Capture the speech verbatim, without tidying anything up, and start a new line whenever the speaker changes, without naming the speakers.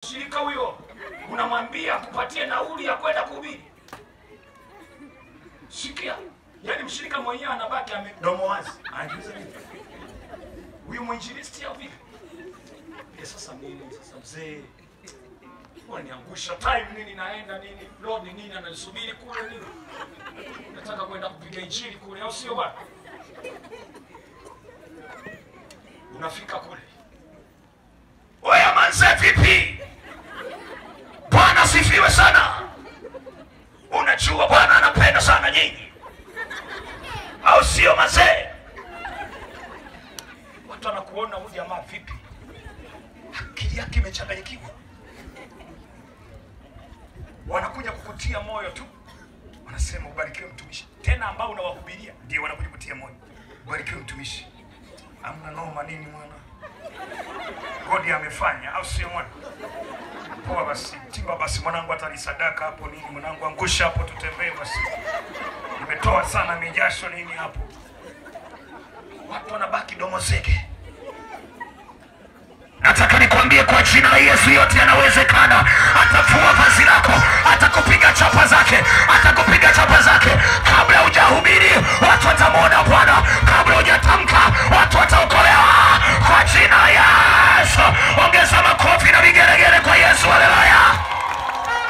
mshirika huyo unamwambia kupatie nauli ya kwenda kuhubiri. Sikia, yani mshirika mwenyewe anabaki amedomo wazi. Anajiuliza nini? Huyu mwinjilisti au vipi? Ya sasa mimi sasa mzee waniangusha time nini naenda nini Lord nini ananisubiri kule nini. Nataka kwenda kupiga injili kule au sio bwana? Unafika kule. Oya manze vipi? Bwana sifiwe sana. Unajua Bwana anapenda sana nyinyi. Au sio mazee? Watu wanakuona huyu jamaa vipi? Akili yake imechanganyikiwa. Wanakuja kukutia moyo tu. Wanasema ubarikiwe mtumishi. Tena ambao unawahubiria ndio wanakuja kukutia moyo. Ubarikiwe mtumishi. Hamna noma nini mwana? Godi amefanya au sio mwana? Poa basi. Timba basi mwanangu atali sadaka hapo nini mwanangu angusha hapo tutembee basi. Nimetoa sana mijasho nini hapo. Watu wanabaki domo zege. Nataka nikwambie kwa jina la Yesu yote yanawezekana.